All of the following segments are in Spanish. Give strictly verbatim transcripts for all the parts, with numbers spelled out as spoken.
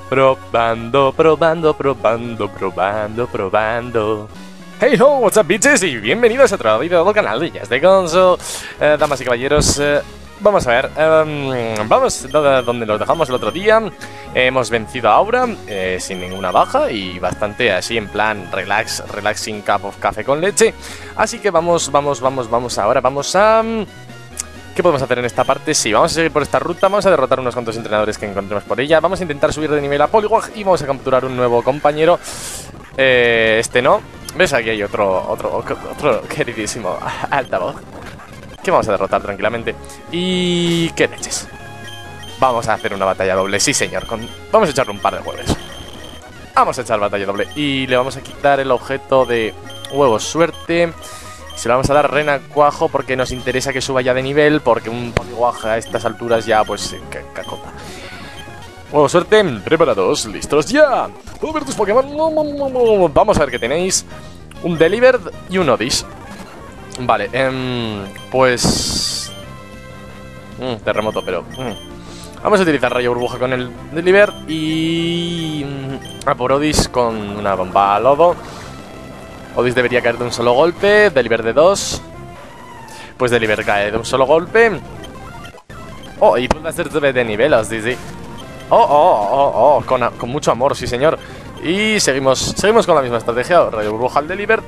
Probando, probando, probando, probando, probando. Hey ho, what's up bitches y bienvenidos a otro vídeo del canal de Just The Console. eh, Damas y caballeros, eh, vamos a ver, eh, vamos donde nos dejamos el otro día. eh, Hemos vencido a Aura eh, sin ninguna baja y bastante así en plan relax, relaxing cup of café con leche. Así que vamos, vamos, vamos, vamos ahora, vamos a... ¿Qué podemos hacer en esta parte? Sí, vamos a seguir por esta ruta, vamos a derrotar unos cuantos entrenadores que encontremos por ella. Vamos a intentar subir de nivel a Poliwag y vamos a capturar un nuevo compañero. eh, Este no. ¿Ves? Aquí hay otro, otro, otro queridísimo altavoz que vamos a derrotar tranquilamente. Y... ¿qué leches? Vamos a hacer una batalla doble, sí señor, con... vamos a echarle un par de huevos. Vamos a echar batalla doble y le vamos a quitar el objeto de huevos suerte. Se lo vamos a dar renacuajo porque nos interesa que suba ya de nivel, porque un Poliwag a estas alturas ya pues cacota. Huevo suerte, preparados, listos ya. ¿Puedo ver tus Pokémon? Vamos a ver qué tenéis. Un Delivered y un Odis. Vale, eh, pues... Mm, terremoto, pero... Mm. Vamos a utilizar rayo burbuja con el Deliver y... a por Odis con una bomba lodo. Odis debería caer de un solo golpe. Deliver de dos. Pues Deliver cae de un solo golpe. Oh, y puede hacer de nivel, sí, sí. Oh, oh, oh, oh, con, con mucho amor, sí señor. Y seguimos, seguimos con la misma estrategia. Rayo burbuja al Deliver.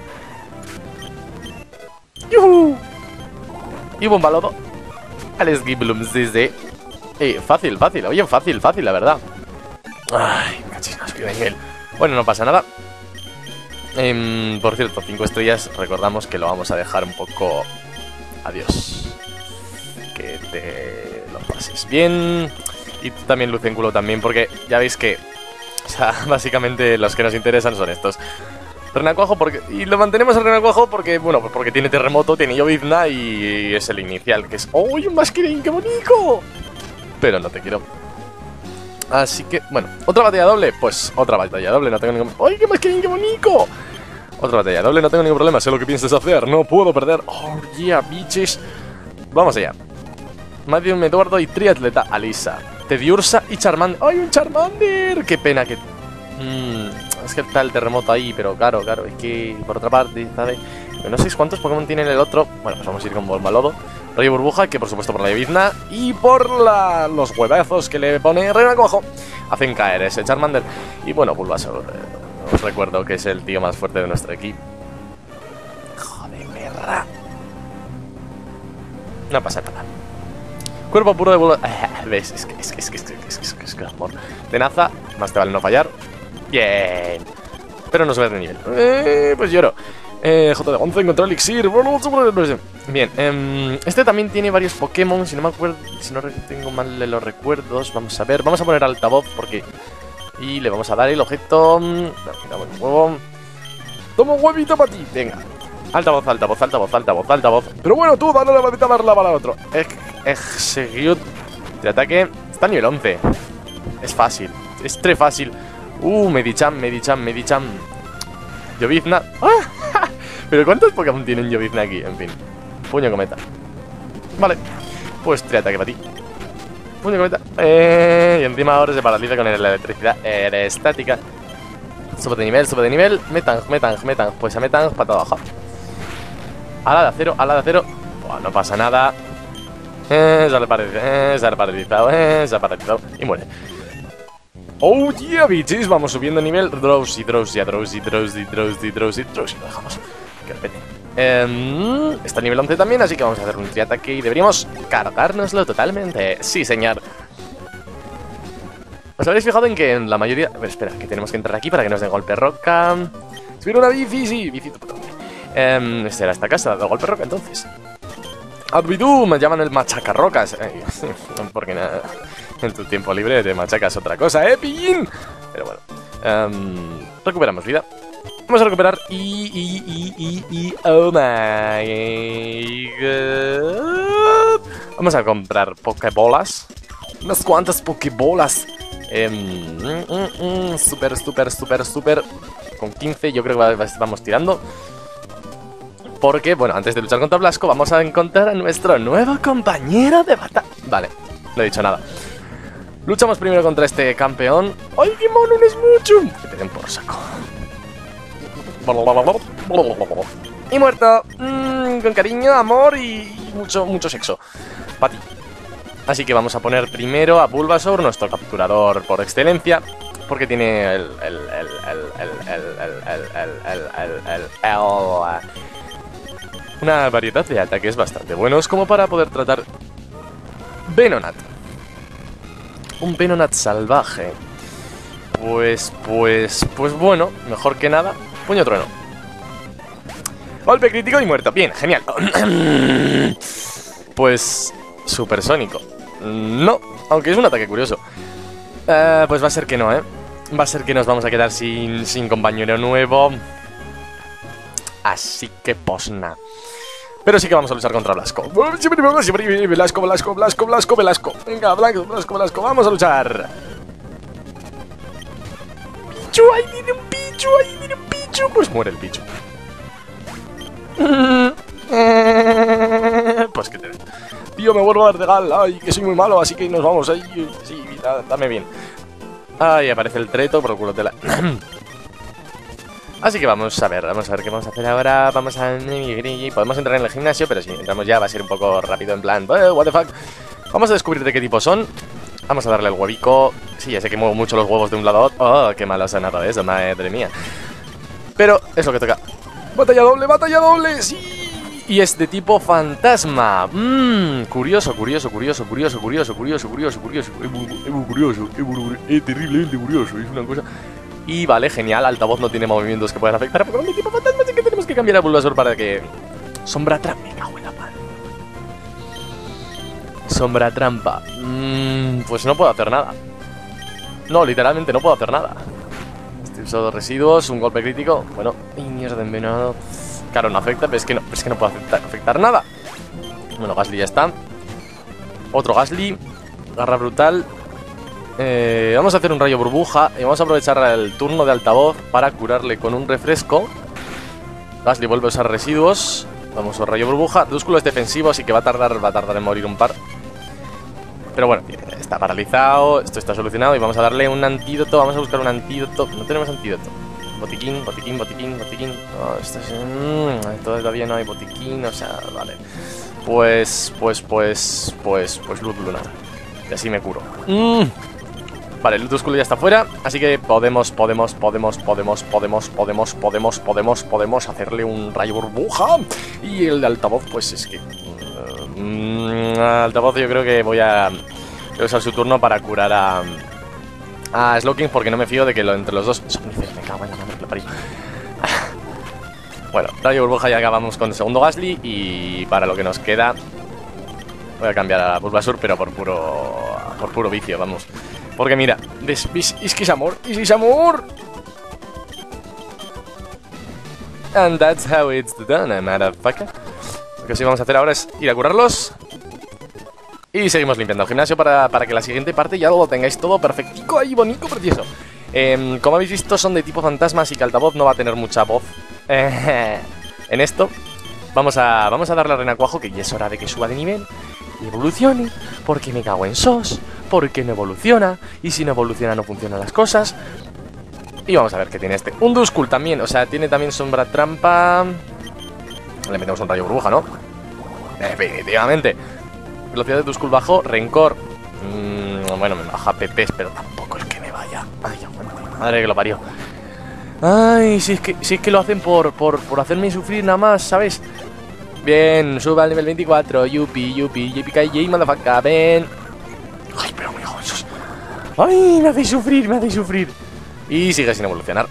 ¡Yuhu! Y bomba lodo al Skibloom, sí, sí. Eh, fácil, fácil, oye, fácil, fácil, la verdad. Ay, cachis, no subí de nivel. Bueno, no pasa nada. Eh, por cierto, cinco estrellas, recordamos que lo vamos a dejar un poco... Adiós. Que te lo pases bien. Y tú también, Lucénculo, también, porque ya veis que... O sea, básicamente los que nos interesan son estos. Renacuajo, porque... Y lo mantenemos el Renacuajo porque, bueno, pues porque tiene terremoto, tiene llovizna y es el inicial, que es... ¡Oh, un Masquerain, qué bonito! Pero no te quiero. Así que, bueno, ¿otra batalla doble? Pues otra batalla doble, no tengo ningún... ¡Ay, qué Masquerain, qué bonito! Otra batalla doble, no tengo ningún problema, sé lo que piensas hacer, no puedo perder. ¡Oh, yeah, bitches! Vamos allá. Medium Eduardo y triatleta Alisa. Tediursa y Charmander. ¡Ay, un Charmander! ¡Qué pena que... Mm, es que está el terremoto ahí, pero claro, claro, es que... Por otra parte, ¿sabes? No sé cuántos Pokémon tiene el otro. Bueno, pues vamos a ir con Bombalodo. Rayo burbuja, que por supuesto por la llovizna. Y por la... los huevazos que le pone Renacuajo hacen caer ese Charmander. Y bueno, Bulbasaur, eh, os recuerdo que es el tío más fuerte de nuestro equipo. Joder, perra. No pasa nada. Cuerpo puro de Bulbasaur. ¿Ves? Es que es que es que es que es que es que es que amor. Tenaza, más te vale no fallar. Bien. Pero no subes de nivel. Eh, pues lloro. Eh, J de once, encontró elixir. Bien, eh, este también tiene varios Pokémon. Si no me acuerdo, si no tengo mal de los recuerdos. Vamos a ver, vamos a poner altavoz porque... Y le vamos a dar el objeto. Dame un huevo. Toma un huevito para ti, venga. Altavoz, altavoz, altavoz, altavoz, altavoz. Pero bueno, tú, dale la batita, darla para el otro. Execute de ataque. Está a nivel once. Es fácil, es tre fácil. Uh, Medicham, Medicham, Medicham. Llovizna. ¡Ah! Pero ¿cuántos Pokémon tienen llovizna aquí? En fin. Puño cometa. Vale. Pues triataque para ti. Puño cometa. Eh, y encima ahora se paraliza con la electricidad eh, estática. Sube de nivel, sube de nivel. Metang, Metang, Metang. Pues a Metang, patada baja. Ala de acero, ala de acero. Buah, no pasa nada. Eh, sale paralizado. Eh, sale paralizado. Eh, sale paralizado. Y muere. Oh yeah, bitches, vamos subiendo nivel. Drowsy, Drowsy, Drowsy, Drowsy, Drowsy, Drowsy, Drowsy. Lo dejamos. Que repete. Eh, está a nivel once también, así que vamos a hacer un triataque y deberíamos cargárnoslo totalmente. Sí, señor. ¿Os habréis fijado en que en la mayoría... A ver, espera, que tenemos que entrar aquí para que nos den golpe roca. Subir una bici, sí, bici tu puta madre. Eh, esta era esta casa, de golpe roca entonces. Advidú, me llaman el machacarrocas. Eh, porque nada... En tu tiempo libre te machacas otra cosa, ¿eh, pillín? Pero bueno. Um, recuperamos vida. Vamos a recuperar y... y, y, y, y... Oh my god. Vamos a comprar pokebolas. Unas cuantas pokebolas. Eh, mm, mm, mm, super, super, super, super. Con quince yo creo que vamos tirando. Porque, bueno, antes de luchar contra Blasco vamos a encontrar a nuestro nuevo compañero de batalla. Vale, no he dicho nada. Luchamos primero contra este campeón. ¡Ay, qué mono, un Smoochum! Que te den por saco. Y muerto. Mm, con cariño, amor y mucho, mucho sexo. Para ti. Así que vamos a poner primero a Bulbasaur, nuestro capturador por excelencia, porque tiene el... el... el... el... el... el... el... el... el... el... el... una variedad de ataques bastante buenos como para poder tratar Venonat. Un Venonat salvaje. Pues... pues... pues bueno, mejor que nada. Puño trueno. Golpe crítico y muerto. Bien, genial. Pues... supersónico. No, aunque es un ataque curioso. Uh, pues va a ser que no, ¿eh? Va a ser que nos vamos a quedar sin, sin compañero nuevo. Así que posna. Pero sí que vamos a luchar contra Blasco. Blasco, Blasco, Blasco, Blasco, Blasco. Venga, Blasco, Blasco, Blasco. Vamos a luchar. Pichu, ahí viene un Pichu, ahí viene un Pichu. Pues muere el Pichu. Pues que te... Tío, me vuelvo a dar de gal. Ay, que soy muy malo, así que nos vamos. Ay, sí, da, dame bien. Ay, aparece el treto por el culo tela. Así que vamos a ver, vamos a ver qué vamos a hacer ahora. Vamos a... Podemos entrar en el gimnasio, pero si entramos ya va a ser un poco rápido, en plan... Oh, what the fuck. Vamos a descubrir de qué tipo son. Vamos a darle el huevico. Sí, ya sé que muevo mucho los huevos de un lado a otro. Oh, qué malo ha sonado eso, madre mía. Pero es lo que toca. ¡Batalla doble, batalla doble! ¡Sí! Y es de tipo fantasma. Mmm, curioso, curioso, curioso, curioso, curioso, curioso, curioso, curioso. Es muy, es muy curioso, es, muy, es terriblemente curioso, es una cosa... Y vale, genial, altavoz no tiene movimientos que puedan afectar a Pokémon de tipo fantasma, así que tenemos que cambiar a Bulbasaur para que... Sombra trampa, me cago en la mano. Sombra trampa. Mmm, pues no puedo hacer nada. No, literalmente no puedo hacer nada. Estoy usando residuos, un golpe crítico. Bueno, y mierda, envenenado. Claro, no afecta, pero es que no, es que no puedo afectar, afectar nada. Bueno, Gastly ya está. Otro Gastly. Garra brutal. Eh, vamos a hacer un rayo burbuja y vamos a aprovechar el turno de altavoz para curarle con un refresco. Gastly vuelve a usar residuos. Vamos a rayo burbuja. Dúsculo es defensivo, así que va a tardar, va a tardar en morir un par. Pero bueno, está paralizado. Esto está solucionado y vamos a darle un antídoto. Vamos a buscar un antídoto. No tenemos antídoto. Botiquín, botiquín, botiquín, botiquín. No, esto es... Mmm, todavía no hay botiquín, o sea, vale. Pues, pues, pues, pues, pues luz lunar. Y así me curo. Mm. Vale, el Ludusculo ya está fuera, así que podemos, podemos, podemos, podemos, podemos, podemos, podemos, podemos, podemos hacerle un rayo burbuja. Y el de altavoz, pues es que... Mm, altavoz yo creo que voy a... Voy a usar su turno para curar a... A Slowking, porque no me fío de que lo, entre los dos... Me cago en la madre que lo parí. Bueno, rayo burbuja, ya acabamos con el segundo Gastly. Y para lo que nos queda voy a cambiar a Bulbasaur, pero por puro por puro vicio, vamos. Porque mira, ¿ves? ¿Ves? Es que es amor, es que es amor. And that's how it's done, motherfucker. Lo que sí vamos a hacer ahora es ir a curarlos. Y seguimos limpiando el gimnasio para, para que la siguiente parte ya lo tengáis todo perfectico ahí, bonito, precioso. Eh, como habéis visto, son de tipo fantasma, así que altavoz no va a tener mucha voz eh, en esto. Vamos a, vamos a darle a Renacuajo, que ya es hora de que suba de nivel y evolucione, porque me cago en sos, porque no evoluciona, y si no evoluciona no funcionan las cosas. Y vamos a ver qué tiene este. Un Duskull también, o sea, tiene también sombra trampa. Le metemos un rayo burbuja, ¿no? Definitivamente. Velocidad de Duskull bajo, rencor. Mmm, bueno, me baja P Ps, pero tampoco es que me vaya. Ay, aguante, madre que lo parió. Ay, si es que, si es que lo hacen por, por, por hacerme sufrir nada más, ¿sabes? Bien, suba al nivel veinticuatro. Yupi, yupi, yipi, kai, motherfucker, ven. Ay, pero me joder. Ay, me hacéis sufrir, me hacéis sufrir. Y sigue sin evolucionar.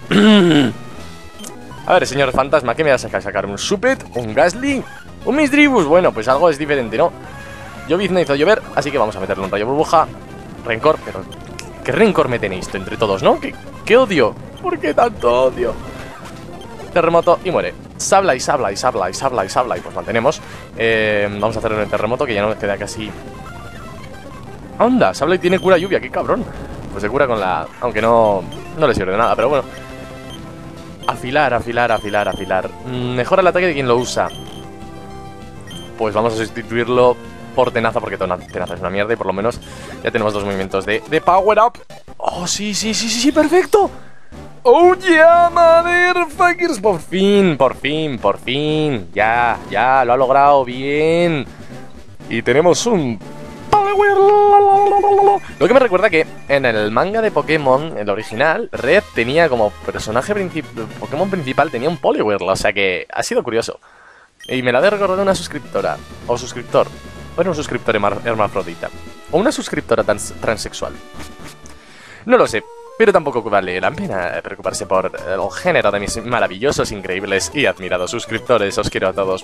A ver, señor fantasma, ¿qué me vas a sacar? ¿Un Supet? ¿Un Gastly? ¿Un Misdreavus? Bueno, pues algo es diferente, ¿no? Llovizna hizo llover, así que vamos a meterle un rayo burbuja. Rencor, pero... ¿Qué rencor me tenéis entre todos, no? ¿Qué, qué odio? ¿Por qué tanto odio? Terremoto y muere. Sabla y sabla y sabla y sabla y sabla. Y pues mantenemos. eh, Vamos a hacer un terremoto que ya no nos queda casi... ¡Anda! Sabla y tiene cura lluvia, qué cabrón. Pues se cura con la... Aunque no... No le sirve de nada, pero bueno. Afilar, afilar, afilar, afilar. mm, Mejora el ataque de quien lo usa. Pues vamos a sustituirlo por Tenaza, porque Tenaza es una mierda y por lo menos ya tenemos dos movimientos de, de Power Up. ¡Oh, sí, sí, sí, sí, sí, perfecto! ¡Oh, yeah, motherfuckers! Por fin, por fin, por fin. Ya, ya, lo ha logrado bien. Y tenemos un Power. Lo que me recuerda que en el manga de Pokémon, el original, Red tenía como personaje principal, Pokémon principal tenía un Poliwhirl, o sea que ha sido curioso. Y me la ha recordado una suscriptora, o suscriptor, bueno, un suscriptor hermafrodita, o una suscriptora trans transexual. No lo sé, pero tampoco vale la pena preocuparse por el género de mis maravillosos, increíbles y admirados suscriptores. Os quiero a todos.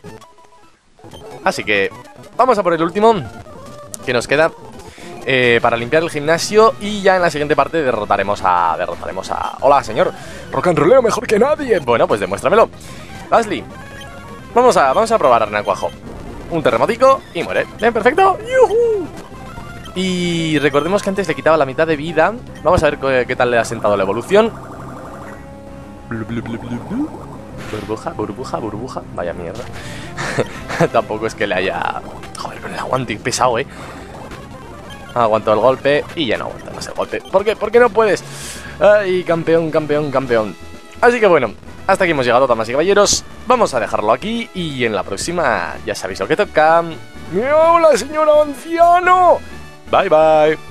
Así que vamos a por el último que nos queda eh, para limpiar el gimnasio. Y ya en la siguiente parte derrotaremos a... Derrotaremos a... Hola, señor. Rock and rolleo mejor que nadie. Bueno, pues demuéstramelo. Ashley, vamos a, vamos a probar Arnacuajo. Un terremotico y muere. Bien, perfecto. ¡Yuhu! Y recordemos que antes le quitaba la mitad de vida. Vamos a ver qué, qué tal le ha sentado la evolución. Blu, blu, blu, blu, blu. Burbuja, burbuja, burbuja. Vaya mierda. Tampoco es que le haya... Joder, con el aguante pesado, eh. Aguantó el golpe y ya no aguanta más el golpe. ¿Por qué? ¿Por qué no puedes? Ay, campeón, campeón, campeón. Así que bueno, hasta aquí hemos llegado, damas y caballeros. Vamos a dejarlo aquí y en la próxima ya sabéis lo que toca. ¡Hola, señor anciano! Bye, bye.